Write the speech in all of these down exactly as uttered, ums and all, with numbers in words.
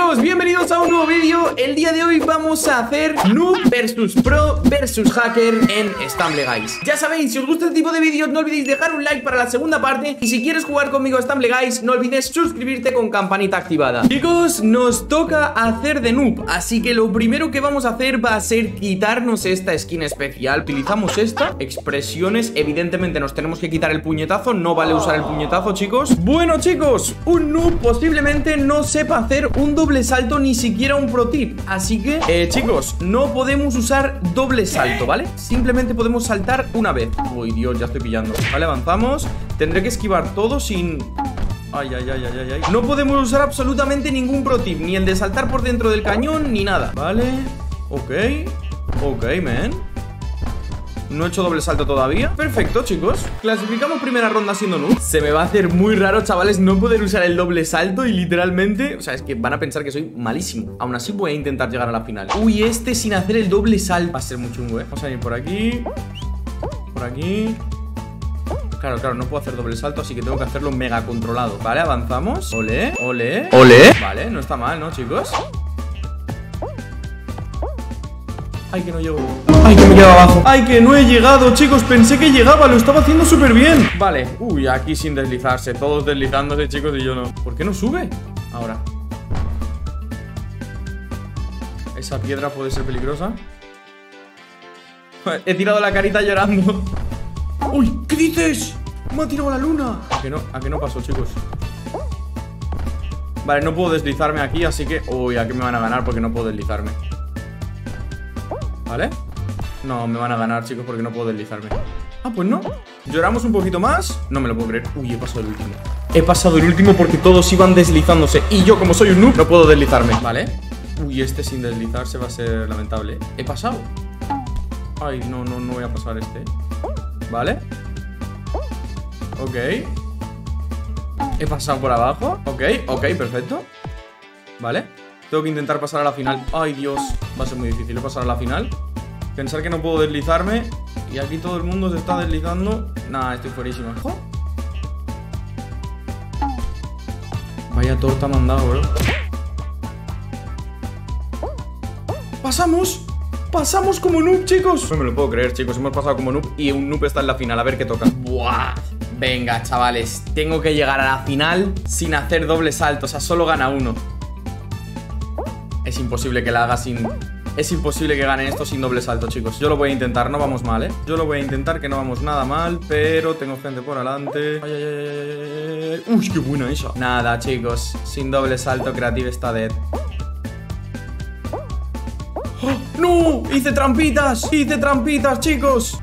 chicos, bienvenidos a un nuevo vídeo. El día de hoy vamos a hacer Noob versus Pro versus Hacker en Stumble Guys. Ya sabéis, si os gusta este tipo de vídeos no olvidéis dejar un like para la segunda parte. Y si quieres jugar conmigo a Stumble Guys no olvides suscribirte con campanita activada. Chicos, nos toca hacer de Noob, así que lo primero que vamos a hacer va a ser quitarnos esta skin especial. Utilizamos esta, expresiones. Evidentemente nos tenemos que quitar el puñetazo. No vale usar el puñetazo, chicos. Bueno, chicos, un Noob posiblemente no sepa hacer un doble salto, ni siquiera un pro tip. Así que, eh, chicos, no podemos usar doble salto, ¿vale? Simplemente podemos saltar una vez. Uy, Dios, ya estoy pillando. Vale, avanzamos. Tendré que esquivar todo sin... Ay, ay, ay, ay, ay, ay. No podemos usar absolutamente ningún pro tip, ni el de saltar por dentro del cañón, ni nada. Vale, ok. Ok, man. No he hecho doble salto todavía. Perfecto, chicos. Clasificamos primera ronda siendo noob. Se me va a hacer muy raro, chavales, no poder usar el doble salto. Y literalmente, o sea, es que van a pensar que soy malísimo. Aún así voy a intentar llegar a la final. Uy, este sin hacer el doble salto va a ser muy chungo, eh. Vamos a ir por aquí. Por aquí. Claro, claro, no puedo hacer doble salto, así que tengo que hacerlo mega controlado. Vale, avanzamos. Ole, ole, ole. Vale, no está mal, ¿no, chicos? Ay, que no llego. Ay, que me quedo abajo. Ay, que no he llegado, chicos. Pensé que llegaba, lo estaba haciendo súper bien. Vale, uy, aquí sin deslizarse. Todos deslizándose, chicos, y yo no. ¿Por qué no sube? Ahora. Esa piedra puede ser peligrosa. He tirado la carita llorando. Uy, ¿qué dices? Me ha tirado la luna. ¿A que no, a que no pasó, chicos? Vale, no puedo deslizarme aquí, así que... Uy, aquí me van a ganar porque no puedo deslizarme. ¿Vale? No, me van a ganar, chicos, porque no puedo deslizarme. Ah, pues no. Lloramos un poquito más. No me lo puedo creer. Uy, he pasado el último. He pasado el último porque todos iban deslizándose. Y yo, como soy un noob, no puedo deslizarme. Vale. Uy, este sin deslizarse va a ser lamentable. He pasado. Ay, no, no, no voy a pasar este. Vale. Ok. He pasado por abajo. Ok, ok, perfecto. Vale. Tengo que intentar pasar a la final. Ay, Dios, va a ser muy difícil pasar a la final. Pensar que no puedo deslizarme. Y aquí todo el mundo se está deslizando. Nah, estoy fuerísima. ¡Oh! Vaya torta me han dado, bro. ¡Pasamos! ¡Pasamos como noob, chicos! No me lo puedo creer, chicos. Hemos pasado como noob y un noob está en la final. A ver qué toca. ¡Buah! Venga, chavales. Tengo que llegar a la final sin hacer doble salto. O sea, solo gana uno. Es imposible que la haga sin... Es imposible que gane esto sin doble salto, chicos. Yo lo voy a intentar, no vamos mal, ¿eh? Yo lo voy a intentar, que no vamos nada mal. Pero tengo gente por delante. Ay, ay, ay, ay, ay. Uy, qué buena esa. Nada, chicos. Sin doble salto, Creative está dead. ¡Oh! ¡No! ¡Hice trampitas! ¡Hice trampitas, chicos!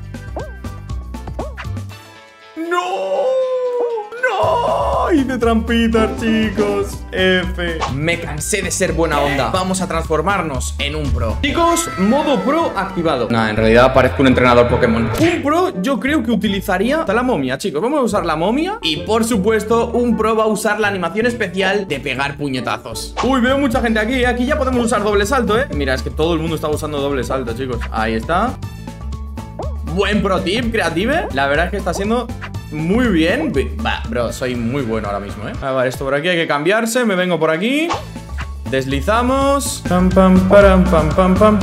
¡No! ¡No! Hice trampitas, chicos. F. Me cansé de ser buena onda. Vamos a transformarnos en un pro. Chicos, modo pro activado. Nah, en realidad parezco un entrenador Pokémon. Un pro yo creo que utilizaría hasta la momia, chicos. Vamos a usar la momia. Y por supuesto, un pro va a usar la animación especial de pegar puñetazos. Uy, veo mucha gente aquí. Aquí ya podemos usar doble salto, ¿eh? Mira, es que todo el mundo está usando doble salto, chicos. Ahí está. Buen pro tip, Creative. La verdad es que está siendo... muy bien. Va, bro, soy muy bueno ahora mismo, ¿eh? A ver, esto por aquí hay que cambiarse. Me vengo por aquí. Deslizamos. Pam, pam, param, pam, pam, pam.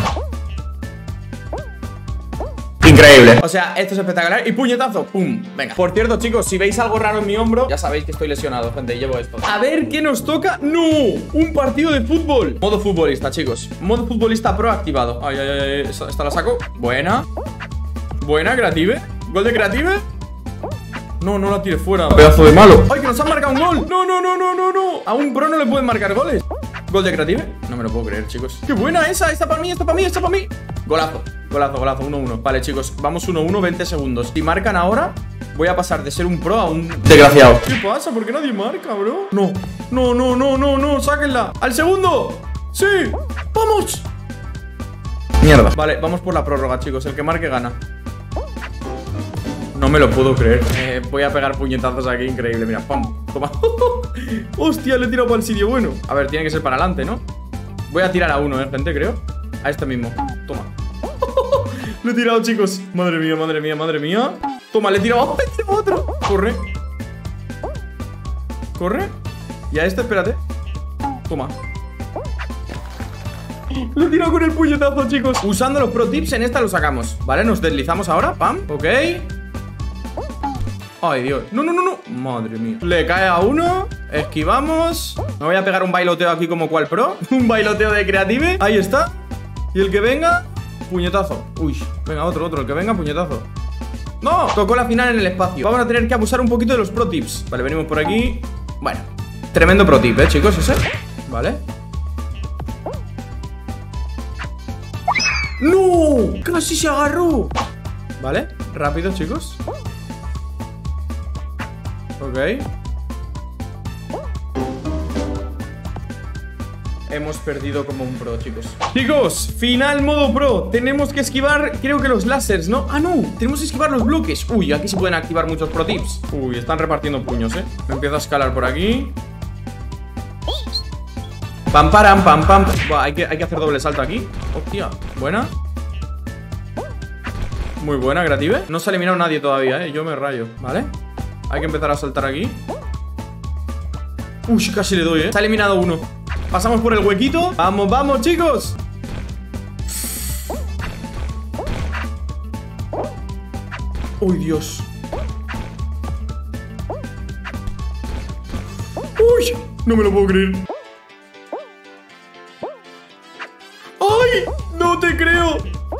Increíble. O sea, esto es espectacular. Y puñetazo, pum, venga. Por cierto, chicos, si veis algo raro en mi hombro, ya sabéis que estoy lesionado, gente, y llevo esto. A ver, ¿qué nos toca? ¡No! Un partido de fútbol. Modo futbolista, chicos. Modo futbolista pro activado. Ay, ay, ay, esta, esta la saco. Buena. Buena, Creative. Gol de Creative. No, no la tire fuera. Pedazo de malo. ¡Ay, que nos han marcado un gol! No, no, no, no, no, no. A un pro no le pueden marcar goles. ¿Gol de Creative? No me lo puedo creer, chicos. ¡Qué buena esa! Esta para mí, esta para mí, esta para mí. Golazo, golazo, golazo, uno uno. Vale, chicos, vamos uno uno, veinte segundos. Si marcan ahora, voy a pasar de ser un pro a un desgraciado. ¿Qué pasa? ¿Por qué nadie marca, bro? No, no, no, no, no, no, sáquenla. ¡Al segundo! ¡Sí! ¡Vamos! Mierda. Vale, vamos por la prórroga, chicos. El que marque gana. No me lo puedo creer. eh, Voy a pegar puñetazos aquí, increíble. Mira, pam, toma. Hostia, le he tirado para el sitio bueno. A ver, tiene que ser para adelante, ¿no? Voy a tirar a uno, eh, gente, creo. A este mismo, toma. Lo he tirado, chicos. Madre mía, madre mía, madre mía. Toma, le he tirado a otro. Corre. Corre. Y a este, espérate. Toma. Lo he tirado con el puñetazo, chicos. Usando los pro tips, en esta lo sacamos. Vale, nos deslizamos ahora, pam, ok. Ay, Dios, no, no, no, no. Madre mía. Le cae a uno, esquivamos. Me voy a pegar un bailoteo aquí como cual pro. Un bailoteo de creative, ahí está. Y el que venga, puñetazo. Uy, venga, otro, otro, el que venga, puñetazo. ¡No! Tocó la final en el espacio. Vamos a tener que abusar un poquito de los pro tips. Vale, venimos por aquí. Bueno, tremendo pro tip, ¿eh, chicos? Ese. Vale. ¡No! ¡Casi se agarró! Vale, rápido, chicos. Ok. Hemos perdido como un pro, chicos. Chicos, final modo pro. Tenemos que esquivar, creo que los láseres, ¿no? Ah, no, tenemos que esquivar los bloques. Uy, aquí se pueden activar muchos pro tips. Uy, están repartiendo puños, ¿eh? Me empiezo a escalar por aquí. Pam, param, pam, pam. Buah, hay que, hay que hacer doble salto aquí. Hostia, buena. Muy buena, creative. No se ha eliminado nadie todavía, ¿eh? Yo me rayo, ¿vale? Hay que empezar a saltar aquí. Uy, casi le doy, ¿eh? Se ha eliminado uno. Pasamos por el huequito. Vamos, vamos, chicos. Uy, Dios. Uy, no me lo puedo creer. ¡Ay! ¡No te creo!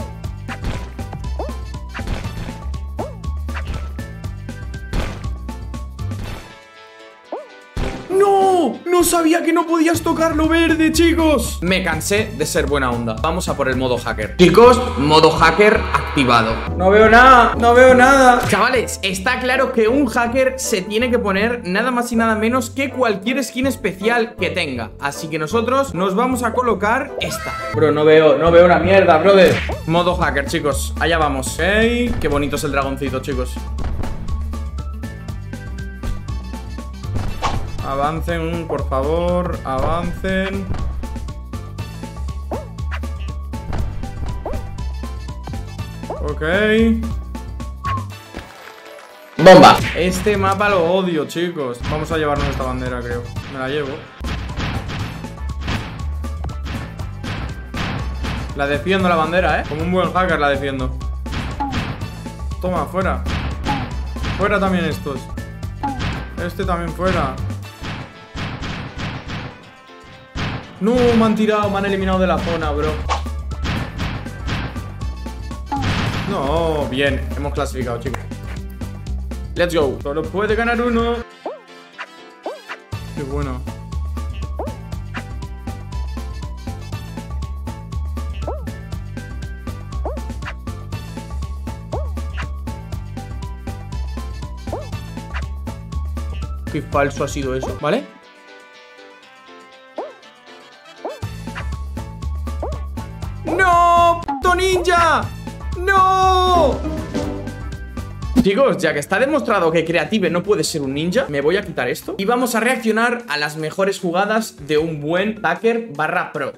¡No! No sabía que no podías tocar lo verde, chicos. Me cansé de ser buena onda. Vamos a por el modo hacker. Chicos, modo hacker activado. No veo nada, no veo nada. Chavales, está claro que un hacker se tiene que poner nada más y nada menos que cualquier skin especial que tenga. Así que nosotros nos vamos a colocar esta. Bro, no veo, no veo una mierda, brother. Modo hacker, chicos, allá vamos. Hey, qué bonito es el dragoncito, chicos. Avancen, por favor, avancen. Ok. ¡Bomba! Este mapa lo odio, chicos. Vamos a llevarnos esta bandera, creo. Me la llevo. La defiendo la bandera, ¿eh? Como un buen hacker la defiendo. Toma, fuera. Fuera también estos. Este también fuera. No, me han tirado, me han eliminado de la zona, bro. No, bien, hemos clasificado, chicos. Let's go. Solo puede ganar uno. Qué bueno. Qué falso ha sido eso, ¿vale? ¡No! ¡Puto ninja! ¡No! Chicos, ya que está demostrado que Creative no puede ser un ninja, me voy a quitar esto y vamos a reaccionar a las mejores jugadas de un buen hacker barra pro.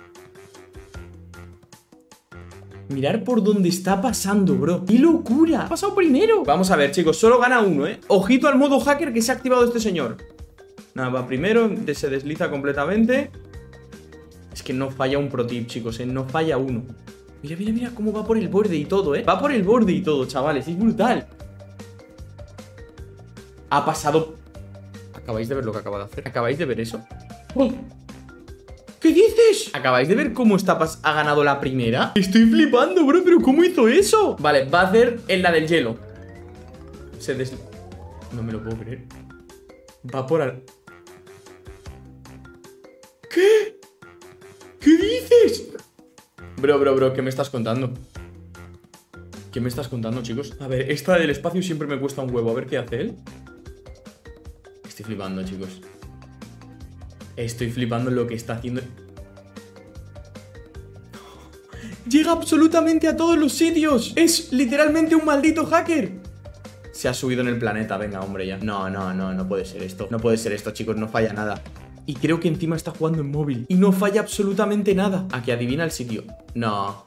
Mirar por dónde está pasando, bro. ¡Qué locura! Ha pasado primero. Vamos a ver, chicos, solo gana uno, ¿eh? Ojito al modo hacker que se ha activado este señor. Nada, va primero, se desliza completamente. Es que no falla un pro tip, chicos, ¿eh? No falla uno. Mira, mira, mira cómo va por el borde y todo, ¿eh? Va por el borde y todo, chavales, es brutal. Ha pasado... ¿Acabáis de ver lo que acaba de hacer? ¿Acabáis de ver eso? ¡Oh! ¿Qué dices? ¿Acabáis de ver cómo está ha ganado la primera? Estoy flipando, bro, pero ¿cómo hizo eso? Vale, va a hacer en la del hielo. Se des... No me lo puedo creer. Va por al... ¿Qué? ¿Qué dices? Bro, bro, bro, ¿qué me estás contando? ¿Qué me estás contando, chicos? A ver, esta del espacio siempre me cuesta un huevo. A ver qué hace él. Estoy flipando, chicos. Estoy flipando lo que está haciendo. Llega absolutamente a todos los sitios. Es literalmente un maldito hacker. Se ha subido en el planeta, venga, hombre, ya. No, no, no, no puede ser esto. No puede ser esto, chicos, no falla nada. Y creo que encima está jugando en móvil. Y no falla absolutamente nada. ¿A que adivina el sitio? No.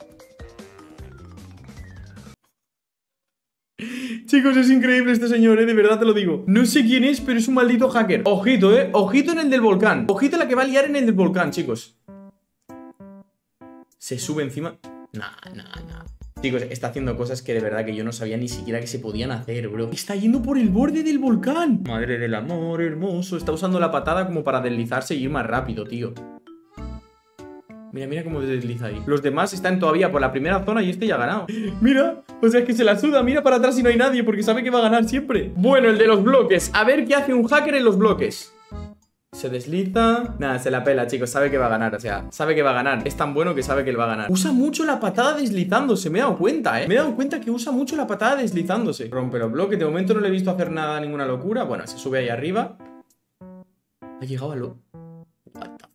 Chicos, es increíble este señor, eh, de verdad te lo digo. No sé quién es, pero es un maldito hacker. Ojito, eh, ojito en el del volcán. Ojito la que va a liar en el del volcán, chicos. Se sube encima. Nah, nah, nah. Chicos, está haciendo cosas que de verdad que yo no sabía ni siquiera que se podían hacer, bro. Está yendo por el borde del volcán. Madre del amor hermoso. Está usando la patada como para deslizarse y ir más rápido, tío. Mira, mira cómo desliza ahí. Los demás están todavía por la primera zona y este ya ha ganado. Mira, o sea, es que se la suda. Mira para atrás y no hay nadie porque sabe que va a ganar siempre. Bueno, el de los bloques. A ver qué hace un hacker en los bloques. Se desliza. Nada, se la pela, chicos. Sabe que va a ganar, o sea, sabe que va a ganar. Es tan bueno que sabe que él va a ganar. Usa mucho la patada deslizándose. Me he dado cuenta, ¿eh? Me he dado cuenta que usa mucho la patada deslizándose. Rompe los bloques. De momento no le he visto hacer nada, ninguna locura. Bueno, se sube ahí arriba. Ha llegado a lo... What the...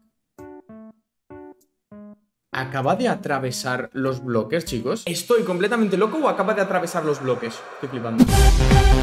¿Acaba de atravesar los bloques, chicos? ¿Estoy completamente loco o acaba de atravesar los bloques? Estoy flipando.